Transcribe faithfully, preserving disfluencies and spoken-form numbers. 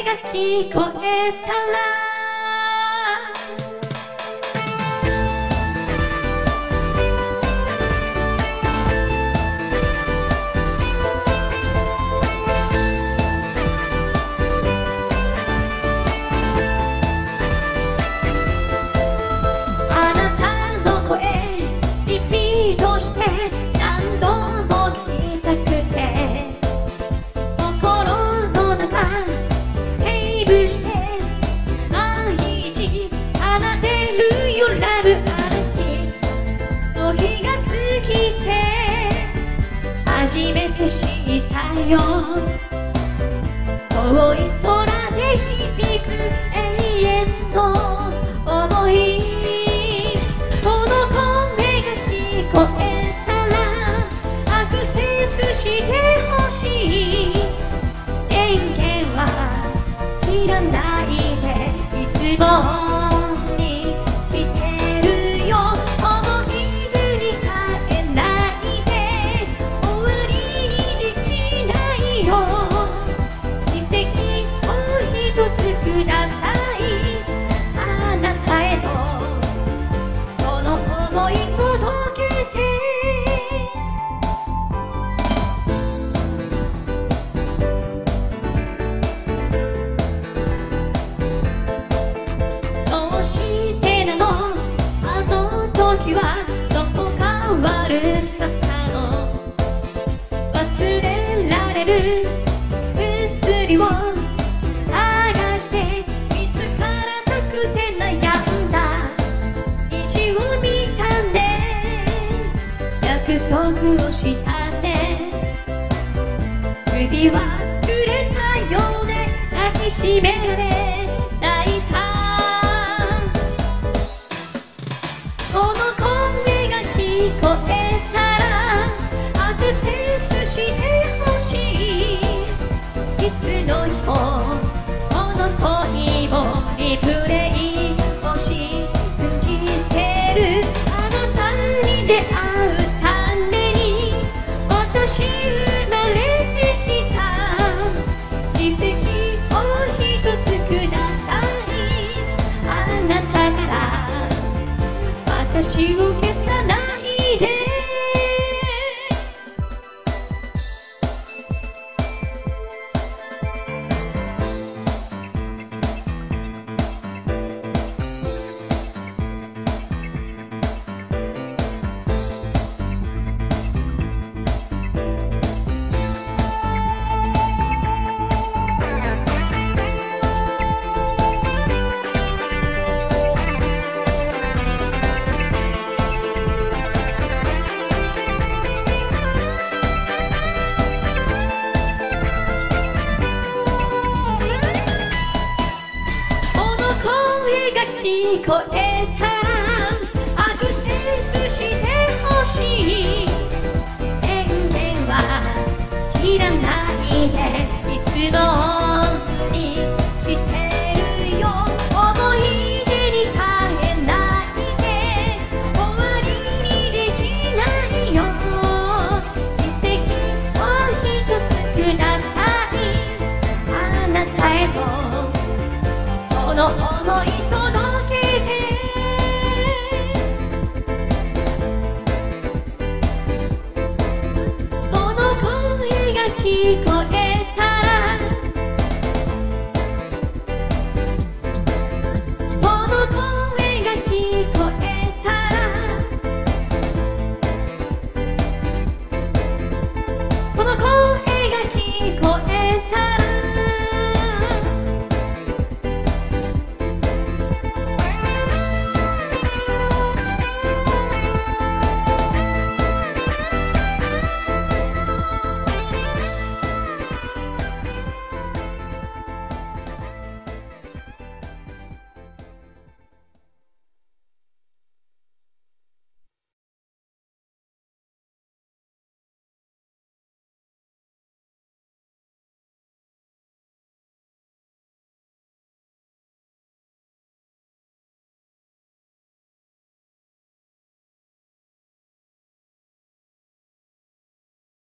が聞こえたら初めて知ったよ遠い空で響く永遠の想いこの声が聞こえたらアクセスしてほしい電源はいらないでいつもどこか悪かったの忘れられる薬を探して見つからなくて悩んだ虹を見たね約束をしたね指はくれたよね抱きしめて泣いた聞こえたらアクセスしてほしいいつの日もこの恋をリプレイを信じてるあなたに出会うために私生まれてきた奇跡を一つくださいあなたから私を消さない聞こえたアクセスしてほしい電源はいらないでいつもにしてるよ思い出に変えないで終わりにできないよ奇跡を一つくださいあなたへとこの想い聞こ